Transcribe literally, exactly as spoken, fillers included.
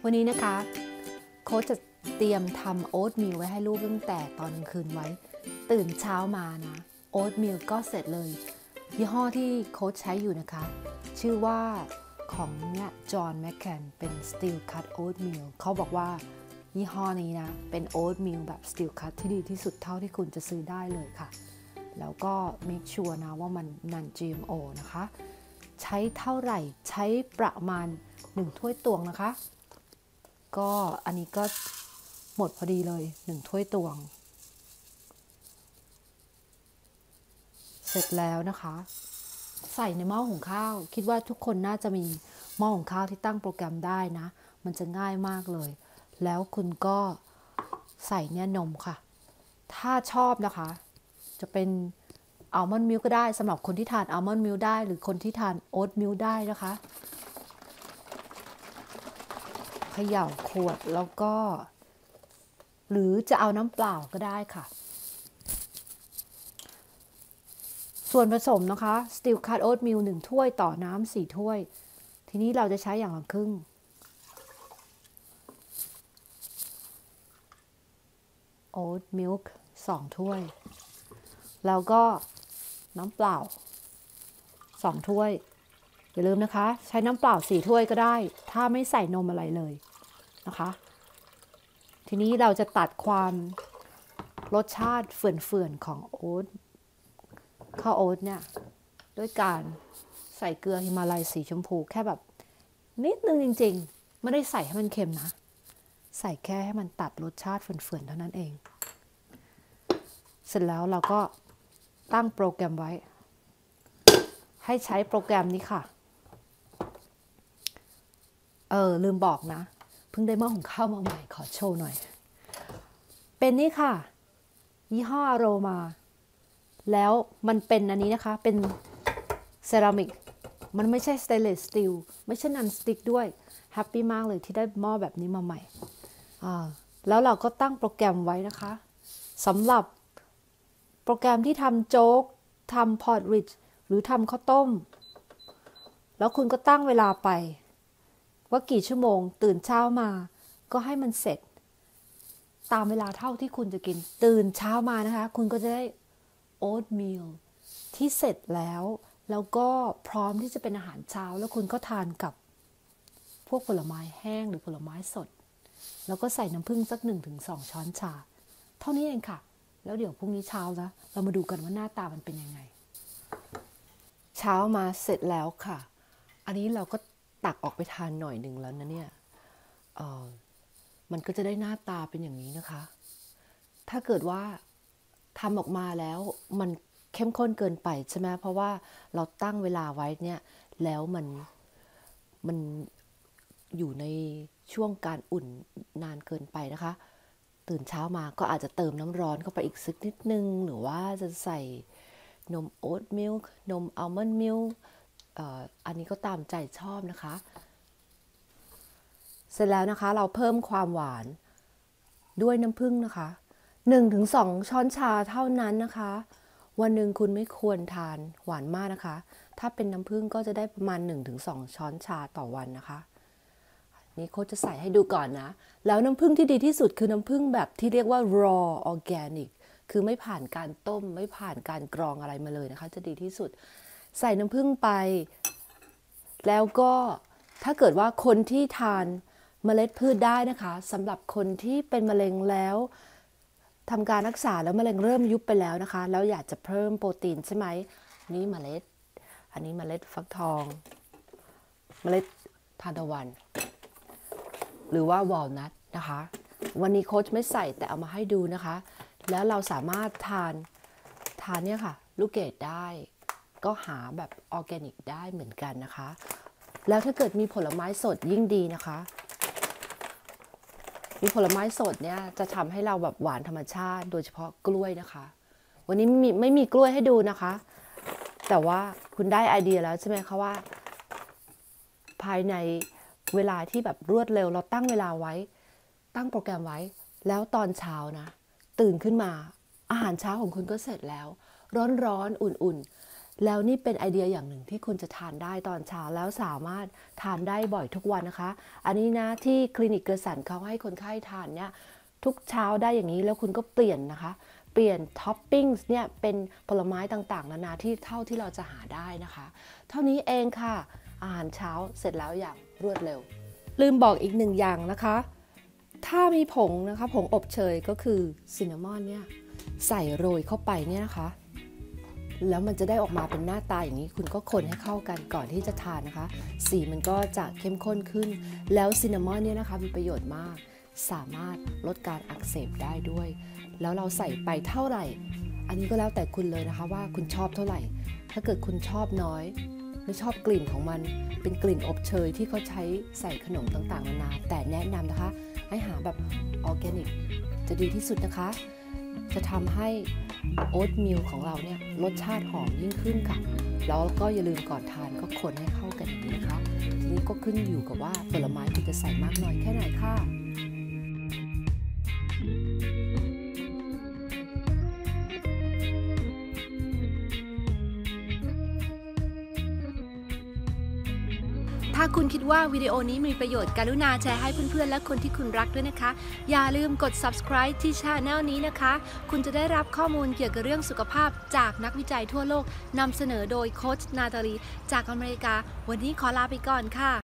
วันนี้นะคะโค้ชจะเตรียมทำโอ๊ตมิลไว้ให้ลูกตั้งแต่ตอนกลางคืนไว้ตื่นเช้ามานะโอ๊ตมิลก็เสร็จเลยยี่ห้อที่โค้ชใช้อยู่นะคะชื่อว่าของเนี่ยจอห์นแมคแคนเป็น Steel Cut Oatmeal เขาบอกว่ายี่ห้อนี้นะเป็นโอ๊ตมิลแบบ Steel Cut ที่ดีที่สุดเท่าที่คุณจะซื้อได้เลยค่ะแล้วก็ make sure นะว่ามัน non จี เอ็ม โอ นะคะใช้เท่าไหร่ใช้ประมาณหนึ่งถ้วยตวงนะคะก็อันนี้ก็หมดพอดีเลยหนึ่งถ้วยตวงเสร็จแล้วนะคะใส่ในหม้อหุงข้าวคิดว่าทุกคนน่าจะมีหม้อหุงข้าวที่ตั้งโปรแกรมได้นะมันจะง่ายมากเลยแล้วคุณก็ใส่เนี่ยนมค่ะถ้าชอบนะคะจะเป็นอัลมอนด์มิลค์ก็ได้สำหรับคนที่ทานอัลมอนด์มิลค์ได้หรือคนที่ทานโอ๊ตมิลค์ได้นะคะเขย่าขวดแล้วก็หรือจะเอาน้ำเปล่าก็ได้ค่ะส่วนผสมนะคะ Steel Cut Oatmeal หนึ่งถ้วยต่อน้ำสี่ถ้วยทีนี้เราจะใช้อย่างละครึ่งโอ๊ตมิลค์สองถ้วยแล้วก็น้ำเปล่าสองถ้วยอย่าลืมนะคะใช้น้ำเปล่าสี่ถ้วยก็ได้ถ้าไม่ใส่นมอะไรเลยนะคะทีนี้เราจะตัดความรสชาติเฟื่อนๆของโอ๊ตข้าวโอ๊ตเนี่ยด้วยการใส่เกลือฮิมาลัยสีชมพูแค่แบบนิดนึงจริงๆไม่ได้ใส่ให้มันเค็มนะใส่แค่ให้มันตัดรสชาติเฟื่อนๆเท่านั้นเองเสร็จแล้วเราก็ตั้งโปรแกรมไว้ให้ใช้โปรแกรมนี้ค่ะเออลืมบอกนะเพิ่งได้หม้อหุงข้าวมาใหม่ขอโชว์หน่อยเป็นนี่ค่ะยี่ห้ออโรมาแล้วมันเป็นอันนี้นะคะเป็นเซรามิกมันไม่ใช่สเตนเลสสตีลไม่ใช่นันสติ๊กด้วยแฮปปี้มากเลยที่ได้หม้อแบบนี้มาใหม่อ่าแล้วเราก็ตั้งโปรแกรมไว้นะคะสำหรับโปรแกรมที่ทำโจ๊กทำพอร์ตริชหรือทำข้าวต้มแล้วคุณก็ตั้งเวลาไปว่ากี่ชั่วโมงตื่นเช้ามาก็ให้มันเสร็จตามเวลาเท่าที่คุณจะกินตื่นเช้ามานะคะคุณก็จะได้โอ๊ตมิลที่เสร็จแล้วแล้วก็พร้อมที่จะเป็นอาหารเช้าแล้วคุณก็ทานกับพวกผลไม้แห้งหรือผลไม้สดแล้วก็ใส่น้ำผึ้งสัก หนึ่งถึงสอง ช้อนชาเท่านี้เองค่ะแล้วเดี๋ยวพรุ่งนี้เช้านะเรามาดูกันว่าหน้าตามันเป็นยังไงเช้ามาเสร็จแล้วค่ะอันนี้เราก็ตักออกไปทานหน่อยหนึ่งแล้วนะเนี่ยเออมันก็จะได้หน้าตาเป็นอย่างนี้นะคะถ้าเกิดว่าทำออกมาแล้วมันเข้มข้นเกินไปใช่ไหมเพราะว่าเราตั้งเวลาไว้เนี่ยแล้วมันมันอยู่ในช่วงการอุ่นนานเกินไปนะคะตื่นเช้ามาก็อาจจะเติมน้ำร้อนเข้าไปอีกสักนิดนึงหรือว่าจะใส่นมโอ๊ตมิลค์นมอัลมอนด์มิลค์อันนี้ก็ตามใจชอบนะคะเสร็จแล้วนะคะเราเพิ่มความหวานด้วยน้ำผึ้งนะคะ หนึ่งถึงสอง ช้อนชาเท่านั้นนะคะวันหนึ่งคุณไม่ควรทานหวานมากนะคะถ้าเป็นน้ำผึ้งก็จะได้ประมาณ หนึ่งถึงสอง ช้อนชาต่อวันนะคะนี่โค้ชจะใส่ให้ดูก่อนนะแล้วน้ำผึ้งที่ดีที่สุดคือน้ำผึ้งแบบที่เรียกว่า raw organic คือไม่ผ่านการต้มไม่ผ่านการกรองอะไรมาเลยนะคะจะดีที่สุดใส่น้ำผึ้งไปแล้วก็ถ้าเกิดว่าคนที่ทานเมล็ดพืชได้นะคะสำหรับคนที่เป็นมะเร็งแล้วทำการรักษาแล้วมะเร็งเริ่มยุบไปแล้วนะคะแล้วอยากจะเพิ่มโปรตีนใช่ไหมนี่เมล็ดอันนี้เมล็ดฟักทองเมล็ดทานตะวันหรือว่าวอลนัทนะคะวันนี้โค้ชไม่ใส่แต่เอามาให้ดูนะคะแล้วเราสามารถทานทานเนี่ยค่ะลูกเกดได้ก็หาแบบออร์แกนิกได้เหมือนกันนะคะแล้วถ้าเกิดมีผลไม้สดยิ่งดีนะคะมีผลไม้สดเนี่ยจะทำให้เราแบบหวานธรรมชาติโดยเฉพาะกล้วยนะคะวันนี้ไม่มีไม่มีกล้วยให้ดูนะคะแต่ว่าคุณได้ไอเดียแล้วใช่ไหมคะว่าภายในเวลาที่แบบรวดเร็วเราตั้งเวลาไว้ตั้งโปรแกรมไว้แล้วตอนเช้านะตื่นขึ้นมาอาหารเช้าของคุณก็เสร็จแล้วร้อนๆอุ่นแล้วนี่เป็นไอเดียอย่างหนึ่งที่คุณจะทานได้ตอนเช้าแล้วสามารถทานได้บ่อยทุกวันนะคะ อันนี้นะที่คลินิกเกอร์สันเขาให้คนไข้ทานเนี่ยทุกเช้าได้อย่างนี้แล้วคุณก็เปลี่ยนนะคะเปลี่ยนท็อปปิ้งเนี่ยเป็นผลไม้ต่างๆนานาที่เท่าที่เราจะหาได้นะคะ เท่านี้เองค่ะอาหารเช้าเสร็จแล้วอย่างรวดเร็วลืมบอกอีกหนึ่งอย่างนะคะถ้ามีผงนะคะผงอบเชยก็คือซินนามอนเนี่ยใส่โรยเข้าไปเนี่ยนะคะแล้วมันจะได้ออกมาเป็นหน้าตาอย่างนี้คุณก็คนให้เข้ากันก่อนที่จะทานนะคะสีมันก็จะเข้มข้นขึ้นแล้วซินนามอนเนี่ยนะคะมีประโยชน์มากสามารถลดการอักเสบได้ด้วยแล้วเราใส่ไปเท่าไหร่อันนี้ก็แล้วแต่คุณเลยนะคะว่าคุณชอบเท่าไหร่ถ้าเกิดคุณชอบน้อยไม่ชอบกลิ่นของมันเป็นกลิ่นอบเชยที่เขาใช้ใส่ขนมต่างๆนานาแต่แนะนำนะคะให้หาแบบออร์แกนิกจะดีที่สุดนะคะจะทำให้โอ๊ตมิลของเราเนี่ยรสชาติหอมยิ่งขึ้นค่ะแล้วก็อย่าลืมก่อนทานก็คนให้เข้ากันอย่างนี้นะคะทีนี้ก็ขึ้นอยู่กับว่าผลไม้คุณจะใส่มากน้อยแค่ไหนค่ะถ้าคุณคิดว่าวิดีโอนี้มีประโยชน์กรุณาแชร์ให้เพื่อนๆและคนที่คุณรักด้วยนะคะอย่าลืมกด ซับสไครบ์ ที่ Channel นี้นะคะคุณจะได้รับข้อมูลเกี่ยวกับเรื่องสุขภาพจากนักวิจัยทั่วโลกนำเสนอโดยโค้ชนาตาลีจากอเมริกาวันนี้ขอลาไปก่อนค่ะ